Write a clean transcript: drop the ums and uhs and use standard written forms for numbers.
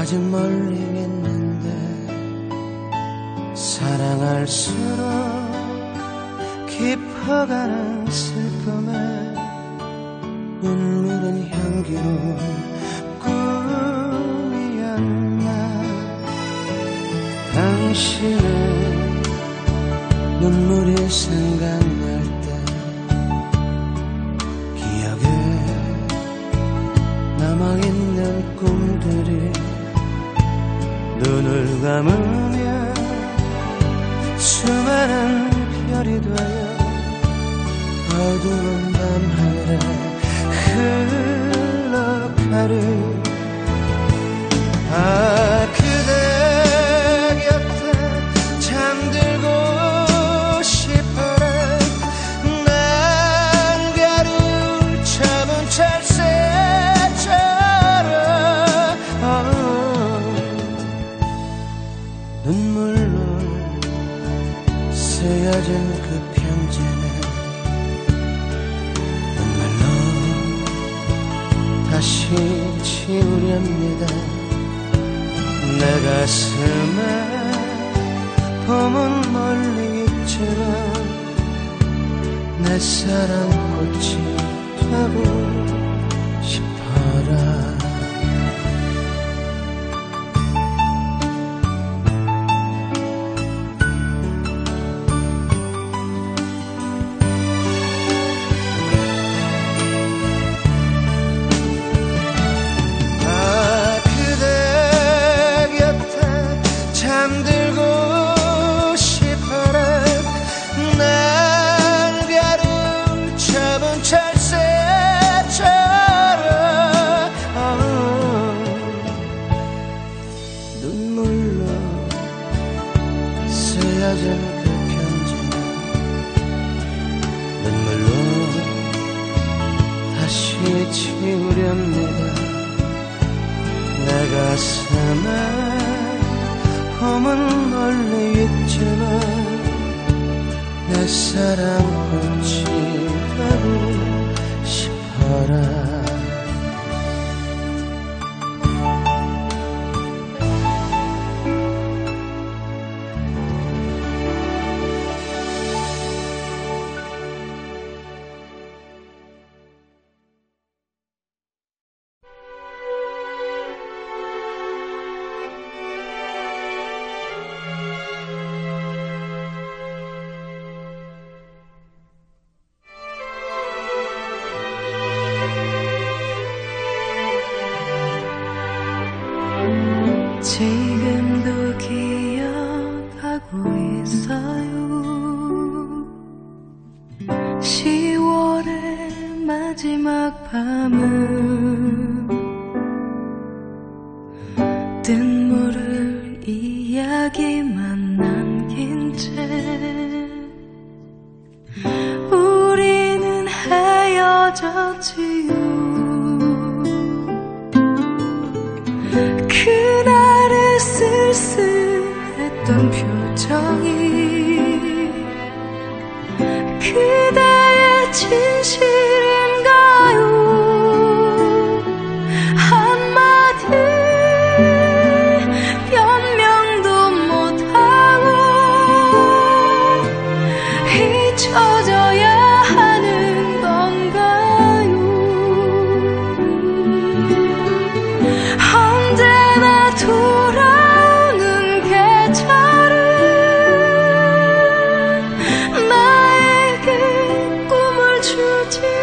아직 멀리 있는데 사랑할수록 깊어가는 슬픔에 눈물은 향기로운 꿈이었나. 당신의 눈물이 생각날 때 기억에 남아있는 꿈들이 눈을 감으면 수많은 별이 되어 어두운 밤하늘에 흘러가리. 아, 그대 곁에 잠들고 싶어라. 난 가를 잡은 철새처럼 눈물로 쓰여진 그 편지는 눈물로 다시 지우렵니다. 내 가슴에 봄은 멀리 있지만 내 사랑 꽃이 되고 싶어라. 지우렵니다. 내 가슴에 봄은 멀리 있지만 내 사랑 꽃이 되고 싶어라. 지금도 기억하고 있어요. 10월의 마지막 밤은 뜬 모를 이야기만 남긴 채 우리는 헤어졌지요. 그날의 쓸쓸했던 표정이 그대의 진실인가요? 한마디 변명도 못하고 잊혀져야 하는 건가요? 언제나 돌아오는 계절은 나에게 꿈을 주지